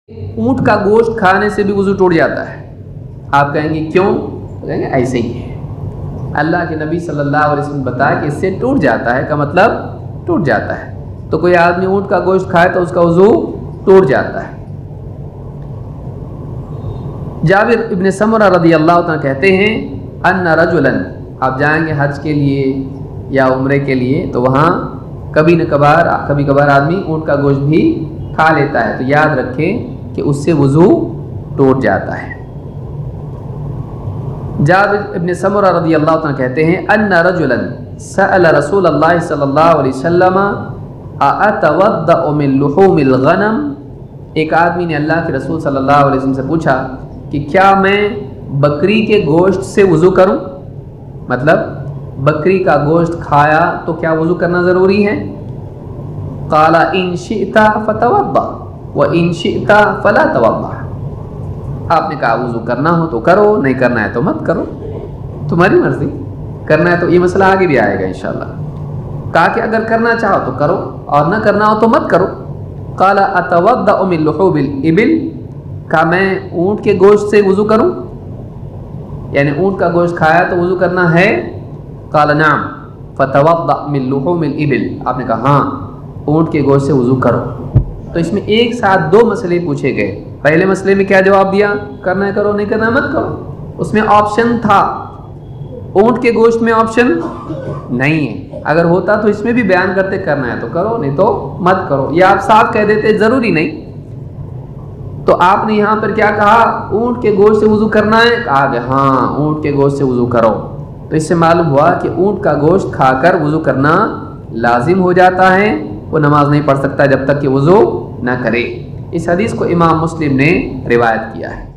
اونٹ کا گوشت کھانے سے بھی وضو ٹوٹ جاتا ہے۔ آپ کہیں گے کیوں؟ کہیں گے ایسے ہی ہے، اللہ کے نبی صلی اللہ علیہ وسلم بتایا کہ اس سے ٹوٹ جاتا ہے، کا مطلب ٹوٹ جاتا ہے۔ تو کوئی آدمی اونٹ کا گوشت کھائے تو اس کا وضو ٹوٹ جاتا ہے۔ جابر ابن سمرہ رضی اللہ عنہ کہتے ہیں ان رجلا، آپ جائیں گے حج کے لیے یا عمرے کے لیے تو وہاں کبھی کبھار آدمی اونٹ کا گوشت بھی کھا لیتا ہے، تو یاد رکھیں کہ اس سے وضو ٹوٹ جاتا ہے۔ جابر ابن سمرہ رضی اللہ عنہ کہتے ہیں ان رجلا سأل رسول اللہ صلی اللہ علیہ وسلم اتوضأ من لحوم الغنم، ایک آدمی نے اللہ کے رسول صلی اللہ علیہ وسلم سے پوچھا کہ کیا میں بکری کے گوشت سے وضو کروں؟ مطلب بکری کا گوشت کھایا تو کیا وضو کرنا ضروری ہے؟ قال ان شئت فتوضأ وان شئت فلا توضأ، آپ نے کہا وضو کرنا ہو تو کرو، نہیں کرنا ہے تو مت کرو، تمہاری مرضی، کرنا ہے تو یہ مسئلہ آگے بھی آئے گا انشاءاللہ۔ کہا کہ اگر کرنا چاہو تو کرو اور نہ کرنا ہو تو مت کرو۔ قال اتوضأ من لحوم الابل، کہا میں اونٹ کے گوشت سے وضو کروں، یعنی اونٹ کا گوشت کھایا تو وضو کرنا ہے؟ قال نعم فتوضأ من لحوم الابل، آپ نے کہا ہاں اونٹ کے گوشت سے وضو کرو۔ تو اس میں ایک ساتھ دو مسئلے پوچھے گئے۔ پہلے مسئلے میں کیا جواب دیا؟ کرنا ہے کرو، نہیں کرنا ہے مت کرو۔ اس میں آپشن تھا، اونٹ کے گوشت میں آپشن نہیں ہے، اگر ہوتا تو اس میں بھی بیان کرتے کرنا ہے تو کرو نہیں تو مت کرو، یہ آپ صاف کہہ دیتے ضروری نہیں۔ تو آپ نے یہاں پر کیا کہا؟ اونٹ کے گوشت سے وضو کرنا ہے، کہا کہ ہاں اونٹ کے گوشت سے وضو کرو۔ تو اس سے معلوم ہوا کہ اونٹ کا گوشت کھا کر وضو کرنا لازم ہو جاتا ہے، وہ نماز نہیں پڑھ سکتا جب تک کہ وضو نہ کرے۔ اس حدیث کو امام مسلم نے روایت کیا ہے۔